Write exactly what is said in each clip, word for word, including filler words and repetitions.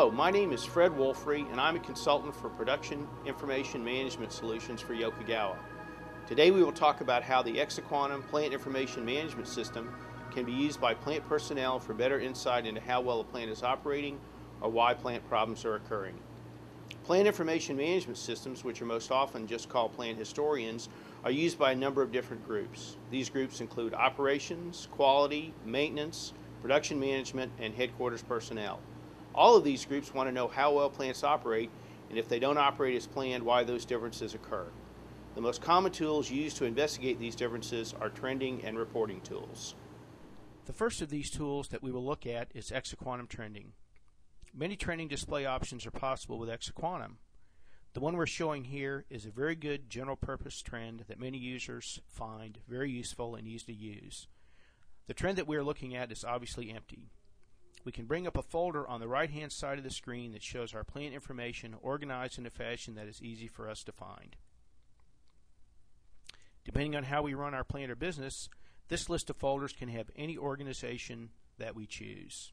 Hello, my name is Fred Wolfrey, and I'm a consultant for Production Information Management Solutions for Yokogawa. Today we will talk about how the Exaquantum Plant Information Management System can be used by plant personnel for better insight into how well a plant is operating or why plant problems are occurring. Plant information management systems, which are most often just called plant historians, are used by a number of different groups. These groups include operations, quality, maintenance, production management, and headquarters personnel. All of these groups want to know how well plants operate, and if they don't operate as planned, why those differences occur. The most common tools used to investigate these differences are trending and reporting tools. The first of these tools that we will look at is Exaquantum Trending. Many trending display options are possible with Exaquantum. The one we're showing here is a very good general purpose trend that many users find very useful and easy to use. The trend that we are looking at is obviously empty. We can bring up a folder on the right hand side of the screen that shows our plant information organized in a fashion that is easy for us to find. Depending on how we run our plant or business, this list of folders can have any organization that we choose.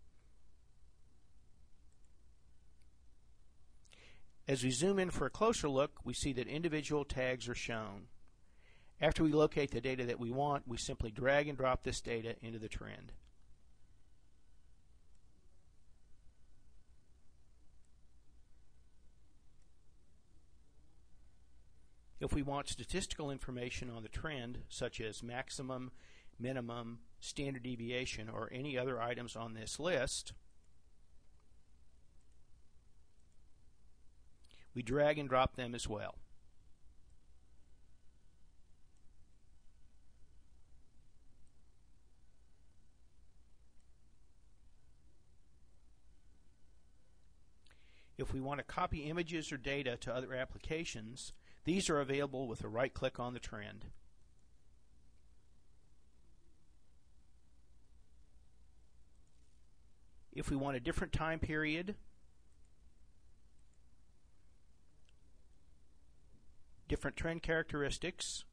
As we zoom in for a closer look, we see that individual tags are shown. After we locate the data that we want, we simply drag and drop this data into the trend. If we want statistical information on the trend, such as maximum, minimum, standard deviation, or any other items on this list, we drag and drop them as well. If we want to copy images or data to other applications, these are available with a right click on the trend. If we want a different time period, different trend characteristics,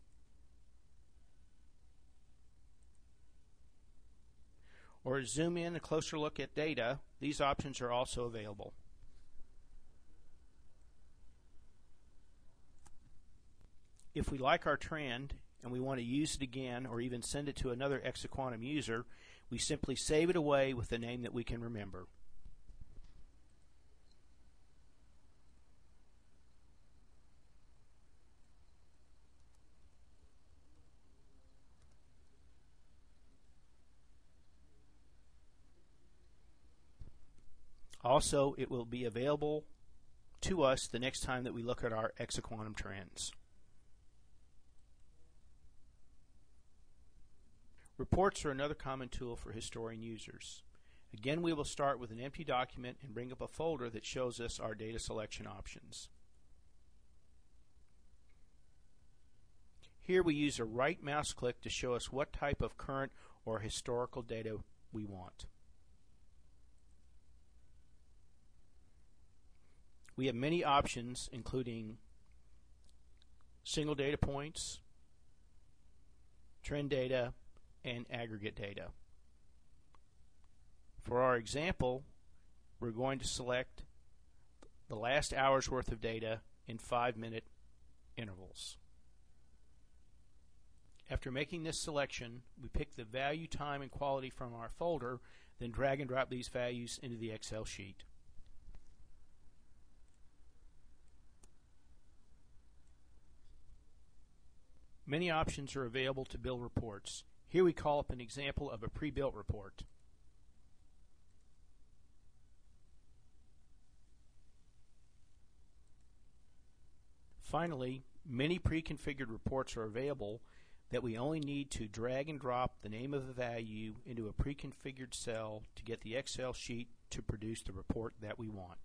or zoom in a closer look at data, these options are also available. If we like our trend and we want to use it again or even send it to another Exaquantum user, we simply save it away with the name that we can remember. Also, it will be available to us the next time that we look at our Exaquantum trends. Reports are another common tool for historian users. Again, we will start with an empty document and bring up a folder that shows us our data selection options. Here we use a right mouse click to show us what type of current or historical data we want. We have many options, including single data points, trend data, and aggregate data. For our example, we're going to select the last hour's worth of data in five minute intervals. After making this selection, we pick the value, time, and quality from our folder, then drag and drop these values into the Excel sheet. Many options are available to build reports. Here we call up an example of a pre-built report. Finally, many pre-configured reports are available that we only need to drag and drop the name of the value into a pre-configured cell to get the Excel sheet to produce the report that we want.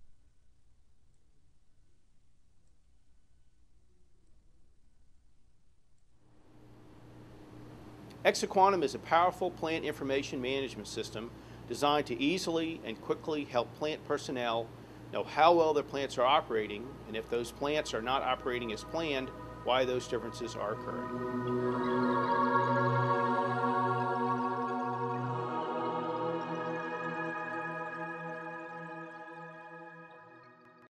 Exaquantum is a powerful plant information management system designed to easily and quickly help plant personnel know how well their plants are operating, and if those plants are not operating as planned, why those differences are occurring.